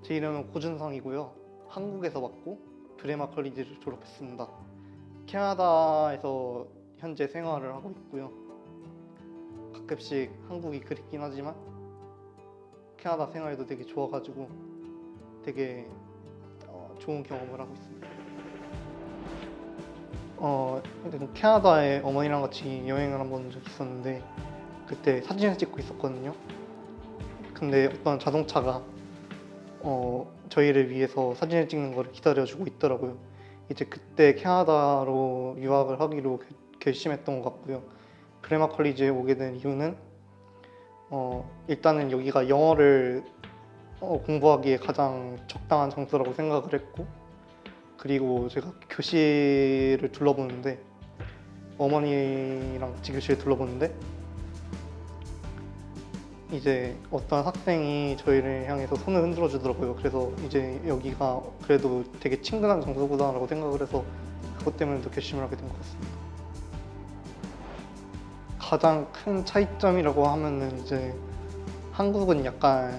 제 이름은 고준성이고요. 한국에서 왔고 브레마 컬리지를 졸업했습니다. 캐나다에서 현재 생활을 하고 있고요. 가끔씩 한국이 그립긴 하지만 캐나다 생활도 되게 좋아가지고 되게 좋은 경험을 하고 있습니다. 캐나다에 어머니랑 같이 여행을 한번 적 있었는데 그때 사진을 찍고 있었거든요. 근데 어떤 자동차가 저희를 위해서 사진을 찍는 거를 기다려주고 있더라고요. 이제 그때 캐나다로 유학을 하기로 결심했던 것 같고요. 브레마 컬리지에 오게 된 이유는 일단은 여기가 영어를 공부하기에 가장 적당한 장소라고 생각을 했고, 그리고 제가 교실을 둘러보는데 어머니랑 같이 교실을 둘러보는데 이제 어떤 학생이 저희를 향해서 손을 흔들어 주더라고요. 그래서 이제 여기가 그래도 되게 친근한 장소구나라고 생각을 해서 그것 때문에도 결심을 하게 된 것 같습니다. 가장 큰 차이점이라고 하면은 이제 한국은 약간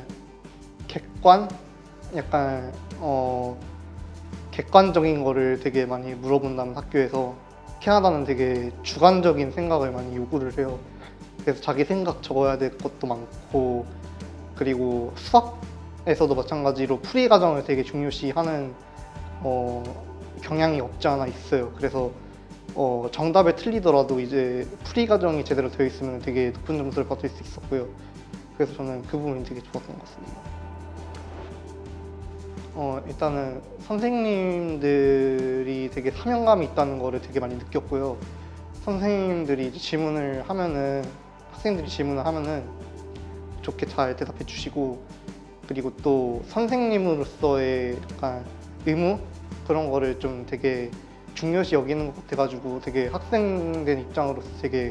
객관적인 거를 되게 많이 물어본다면 학교에서, 캐나다는 되게 주관적인 생각을 많이 요구를 해요. 그래서 자기 생각 적어야 될 것도 많고, 그리고 수학에서도 마찬가지로 풀이 과정을 되게 중요시하는 경향이 없지 않아 있어요. 그래서 정답을 틀리더라도 이제 풀이 과정이 제대로 되어 있으면 되게 높은 점수를 받을 수 있었고요. 그래서 저는 그 부분이 되게 좋았던 것 같습니다. 일단은 선생님들이 되게 사명감이 있다는 거를 되게 많이 느꼈고요. 선생님들이 질문을 하면은, 학생들이 질문을 하면은 좋게 잘 대답해 주시고, 그리고 또 선생님으로서의 약간 의무? 그런 거를 좀 되게 중요시 여기는 것 같아가지고 되게 학생된 입장으로서 되게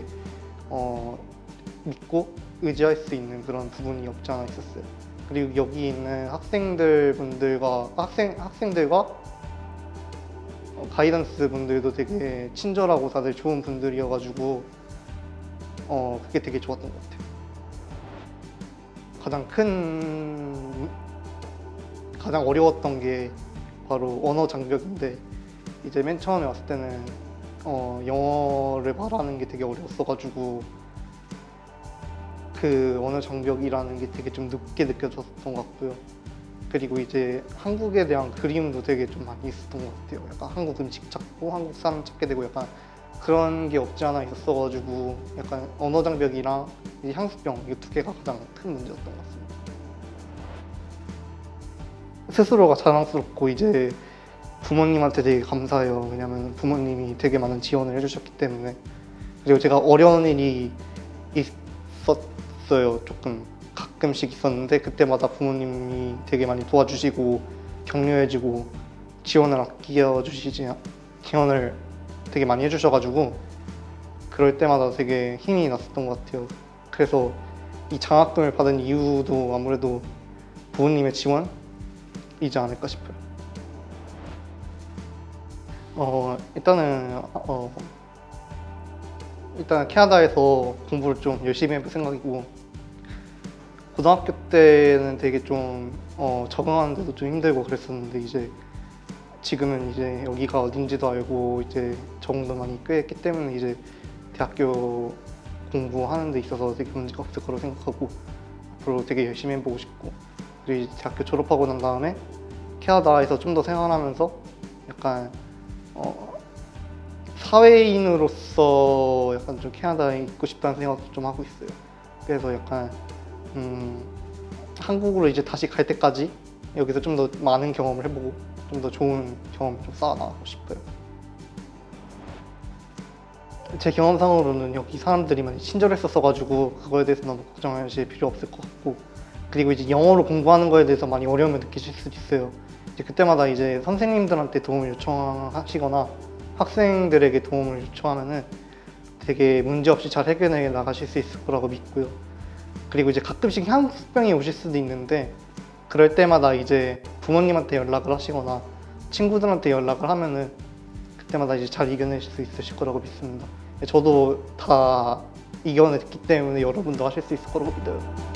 믿고 의지할 수 있는 그런 부분이 없지 않아 있었어요. 그리고 여기 있는 학생들과 가이던스 분들도 되게 친절하고 다들 좋은 분들이어가지고 그게 되게 좋았던 것 같아요. 가장 어려웠던 게 바로 언어 장벽인데, 이제 맨 처음에 왔을 때는 영어를 말하는 게 되게 어려웠어가지고 그 언어 장벽이라는 게 되게 좀 늦게 느껴졌던 것 같고요. 그리고 이제 한국에 대한 그리움도 되게 좀 많이 있었던 것 같아요. 약간 한국 음식 찾고 한국 사람 찾게 되고 약간 그런 게 없지 않아 있었어가지고 약간 언어 장벽이랑 이제 향수병, 이 두 개가 가장 큰 문제였던 것 같습니다. 스스로가 자랑스럽고 이제 부모님한테 되게 감사해요. 왜냐면 부모님이 되게 많은 지원을 해주셨기 때문에. 그리고 제가 어려운 일이 있었어요. 조금 가끔씩 있었는데 그때마다 부모님이 되게 많이 도와주시고 격려해주고 지원을 되게 많이 해주셔가지고 그럴 때마다 되게 힘이 났었던 것 같아요. 그래서 이 장학금을 받은 이유도 아무래도 부모님의 지원이지 않을까 싶어요. 일단 캐나다에서 공부를 좀 열심히 해볼 생각이고, 고등학교 때는 되게 좀 적응하는데도 좀 힘들고 그랬었는데 이제 지금은 이제 여기가 어딘지도 알고 이제 적응도 많이 꽤 했기 때문에 이제 대학교 공부하는 데 있어서 되게 문제가 없을 거라고 생각하고 앞으로 되게 열심히 해보고 싶고, 그리고 이제 대학교 졸업하고 난 다음에 캐나다에서 좀 더 생활하면서 약간 사회인으로서 약간 좀 캐나다에 있고 싶다는 생각도 좀 하고 있어요. 그래서 약간 한국으로 이제 다시 갈 때까지 여기서 좀 더 많은 경험을 해보고 좀 더 좋은 경험을 좀 쌓아나가고 싶어요. 제 경험상으로는 여기 사람들이 많이 친절했었어가지고 그거에 대해서 너무 걱정하실 필요 없을 것 같고, 그리고 이제 영어로 공부하는 거에 대해서 많이 어려움을 느끼실 수도 있어요. 이제 그때마다 이제 선생님들한테 도움을 요청하시거나 학생들에게 도움을 요청하면은 되게 문제없이 잘 해결해 나가실 수 있을 거라고 믿고요. 그리고 이제 가끔씩 향수병이 오실 수도 있는데 그럴 때마다 이제 부모님한테 연락을 하시거나 친구들한테 연락을 하면은 그때마다 이제 잘 이겨내실 수 있으실 거라고 믿습니다. 저도 다 이겨냈기 때문에 여러분도 하실 수 있을 거라고 믿어요.